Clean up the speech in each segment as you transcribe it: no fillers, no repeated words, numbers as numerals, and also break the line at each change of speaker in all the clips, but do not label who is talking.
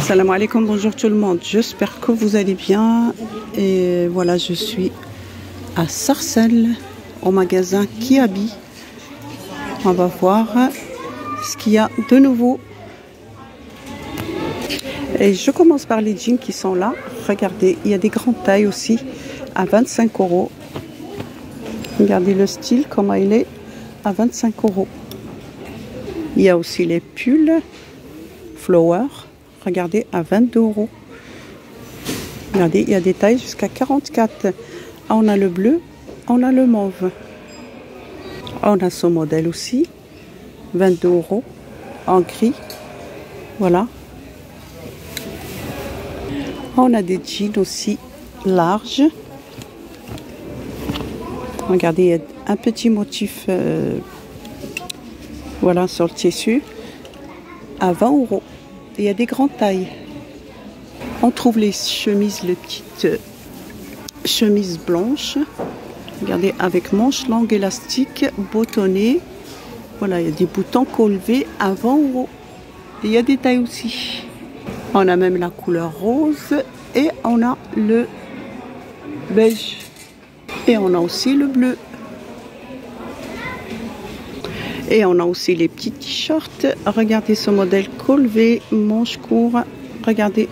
Salam alaikum, bonjour tout le monde, j'espère que vous allez bien. Et voilà, je suis à Sarcelles, au magasin Kiabi. On va voir ce qu'il y a de nouveau. Et je commence par les jeans qui sont là. Regardez, il y a des grandes tailles aussi à 25 €. Regardez le style, comment il est, à 25 €. Il y a aussi les pulls Flower. Regardez, à 22 €. Regardez, il y a des tailles jusqu'à 44. On a le bleu, on a le mauve. On a ce modèle aussi, 22 € en gris. Voilà. On a des jeans aussi larges. Regardez, il y a un petit motif voilà, sur le tissu à 20 €. Il y a des grandes tailles. On trouve les chemises, les petites chemises blanches. Regardez, avec manches longues élastiques, boutonnnées. Voilà, il y a des boutons collés à 20 €. Il y a des tailles aussi. On a même la couleur rose et on a le beige. Et on a aussi le bleu. Et on a aussi les petits t-shirts. Regardez ce modèle col V, manches courtes. Regardez.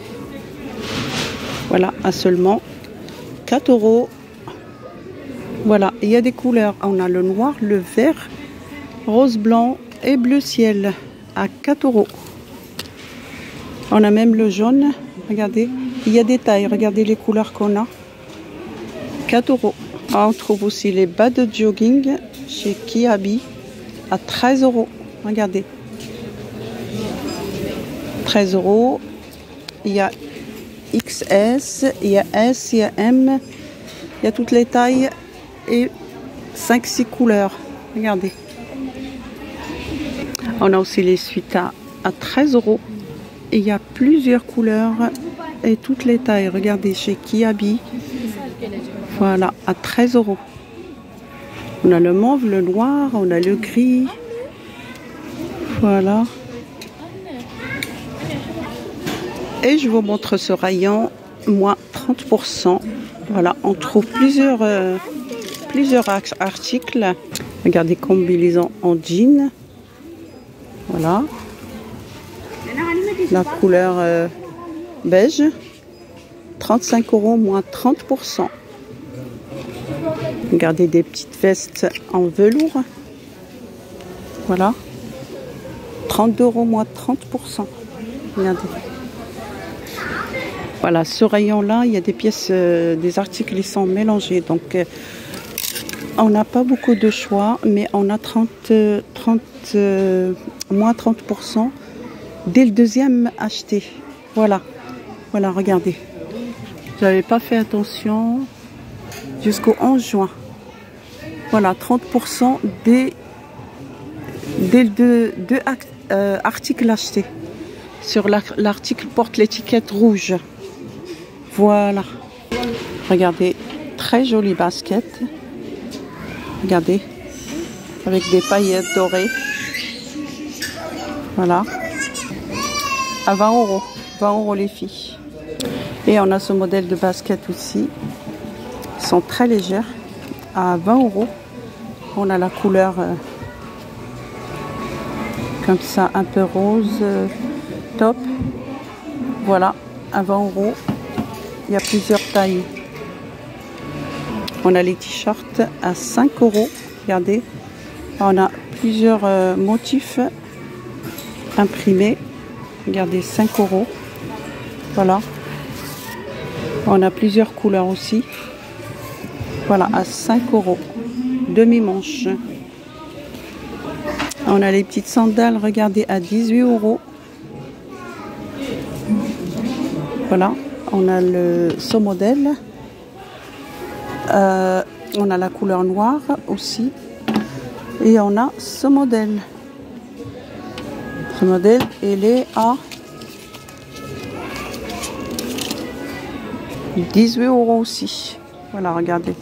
Voilà, à seulement 4 €. Voilà, il y a des couleurs. On a le noir, le vert, rose blanc et bleu ciel à 4 €. On a même le jaune. Regardez, il y a des tailles. Regardez les couleurs qu'on a. 4 €. On trouve aussi les bas de jogging chez Kiabi à 13 €. Regardez. 13 €. Il y a XS, il y a S, il y a M. Il y a toutes les tailles et 5-6 couleurs. Regardez. On a aussi les suites à 13 €. Et il y a plusieurs couleurs et toutes les tailles. Regardez chez Kiabi. Voilà, à 13 €. On a le mauve, le noir, on a le gris. Voilà. Et je vous montre ce rayon, moins 30%. Voilà, on trouve plusieurs articles. Regardez, combinaison en jean. Voilà. La couleur beige. 35 €, moins 30%. Regardez, des petites vestes en velours. Voilà. 32 €, moins 30%. Regardez. Voilà, ce rayon-là, il y a des pièces, des articles qui sont mélangés. Donc, on n'a pas beaucoup de choix, mais on a moins 30% dès le deuxième acheté. Voilà. Voilà, regardez. Je n'avais pas fait attention jusqu'au 11 juin. Voilà, 30% dès le deux articles achetés. Sur l'article porte l'étiquette rouge. Voilà. Regardez, très jolie basket. Regardez, avec des paillettes dorées. Voilà. À 20 €. 20 € les filles. Et on a ce modèle de basket aussi. Ils sont très légères. À 20 €. On a la couleur comme ça, un peu rose, top. Voilà, à 20 €. Il y a plusieurs tailles. On a les t-shirts à 5 €. Regardez, on a plusieurs motifs imprimés. Regardez, 5 €. Voilà. On a plusieurs couleurs aussi. Voilà, à 5 €. Demi-manche. On a les petites sandales, regardez, à 18 €. Voilà, on a ce modèle. On a la couleur noire aussi. Et on a ce modèle. Ce modèle, il est à 18 € aussi. Voilà, regardez.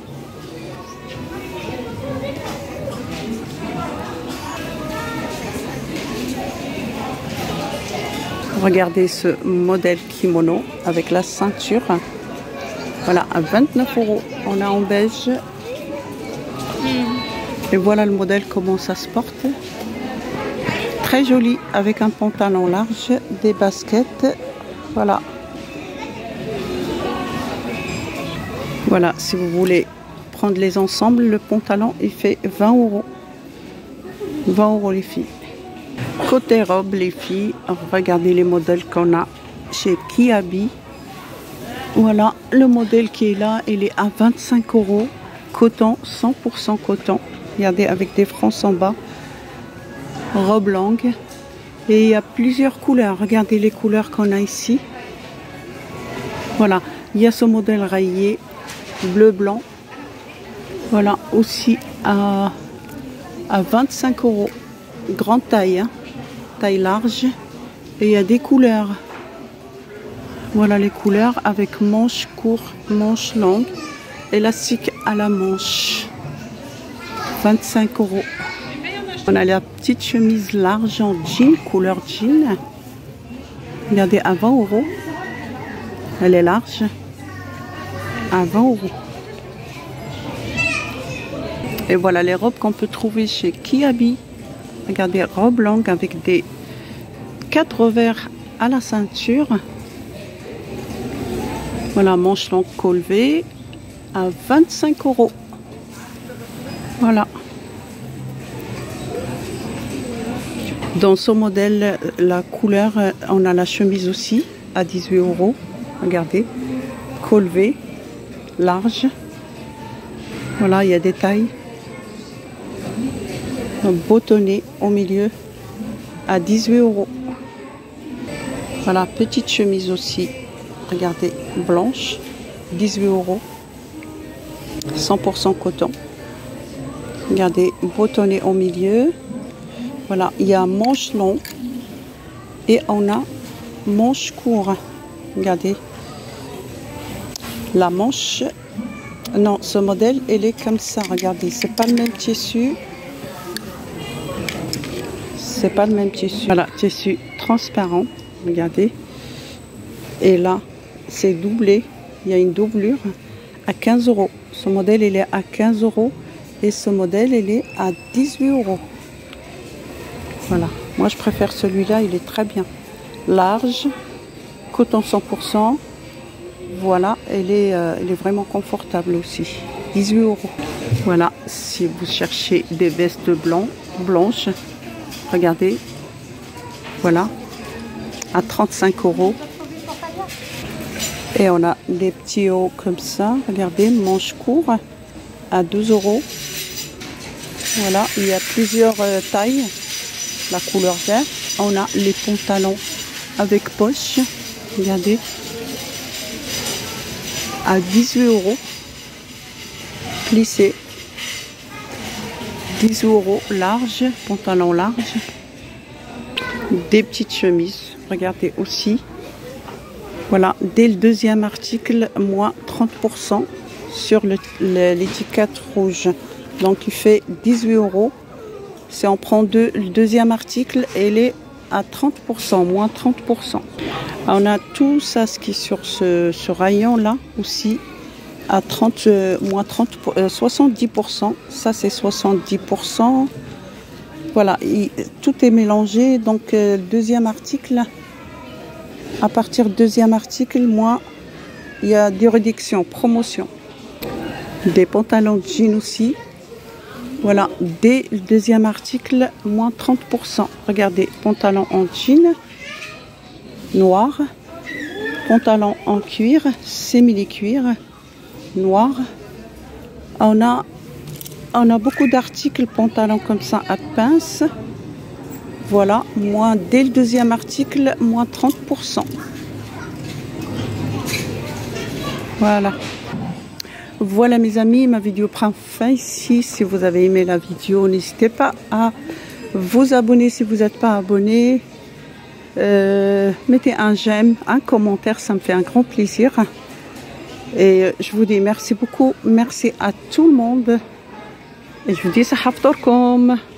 Regardez ce modèle kimono avec la ceinture. Voilà, à 29 €. On a en beige. Et voilà le modèle, comment ça se porte. Très joli, avec un pantalon large, des baskets. Voilà. Voilà, si vous voulez prendre les ensembles, le pantalon, il fait 20 €. 20 € les filles. Côté robe, les filles, regardez les modèles qu'on a chez Kiabi. Voilà, le modèle qui est là, il est à 25 €. Coton, 100% coton. Regardez, avec des franges en bas. Robe longue. Et il y a plusieurs couleurs. Regardez les couleurs qu'on a ici. Voilà, il y a ce modèle rayé, bleu-blanc. Voilà, aussi à 25 €. Grande taille, hein, taille large. Et il y a des couleurs. Voilà les couleurs avec manches courtes, manches longues, élastique à la manche. 25 €. On a la petite chemise large en jean, couleur jean. Regardez, à 20 €. Elle est large. À 20 €. Et voilà les robes qu'on peut trouver chez Kiabi. Regardez, robe longue avec des 4 revers à la ceinture. Voilà, manche longue col V à 25 €. Voilà. Dans ce modèle, la couleur, on a la chemise aussi à 18 €. Regardez, col V, large. Voilà, il y a des tailles. Un bottonné au milieu à 18 €. Voilà, petite chemise aussi. Regardez, blanche, 18 €. 100% coton. Regardez, bottonné au milieu. Voilà, il y a manche long et on a manche court. Regardez. La manche, non, ce modèle, il est comme ça. Regardez, c'est pas le même tissu. C'est pas le même tissu. Voilà, tissu transparent. Regardez. Et là, c'est doublé. Il y a une doublure à 15 €. Ce modèle, il est à 15 € et ce modèle, il est à 18 €. Voilà. Moi, je préfère celui-là. Il est très bien. Large, coton 100%. Voilà. Il est vraiment confortable aussi. 18 €. Voilà. Si vous cherchez des vestes blanches, regardez. Voilà. À 35 €. Et on a des petits hauts comme ça. Regardez, manche court à 12 €. Voilà, il y a plusieurs tailles. La couleur verte. On a les pantalons avec poche. Regardez. À 18 €. Plissé. 18 € large. Pantalon large. Des petites chemises. Regardez aussi. Voilà, dès le deuxième article, moins 30% sur l'étiquette rouge. Donc, il fait 18 €. Si on prend le deuxième article, il est à 30%, moins 30%. On a tout ça, ce qui est sur ce rayon-là aussi, à 70%. Ça, c'est 70%. Voilà, tout est mélangé. Donc, le deuxième article... À partir du deuxième article, il y a des réductions, promotion. Des pantalons de jean aussi. Voilà, dès le deuxième article, moins 30%. Regardez, pantalon en jean, noir. Pantalon en cuir, simili-cuir, noir. On a beaucoup d'articles, pantalons comme ça à pince. Voilà, dès le deuxième article, moins 30%. Voilà. Voilà mes amis, ma vidéo prend fin ici. Si vous avez aimé la vidéo, n'hésitez pas à vous abonner si vous n'êtes pas abonné. Mettez un j'aime, un commentaire, ça me fait un grand plaisir. Et je vous dis merci beaucoup, merci à tout le monde. Et je vous dis, ça haftorkom.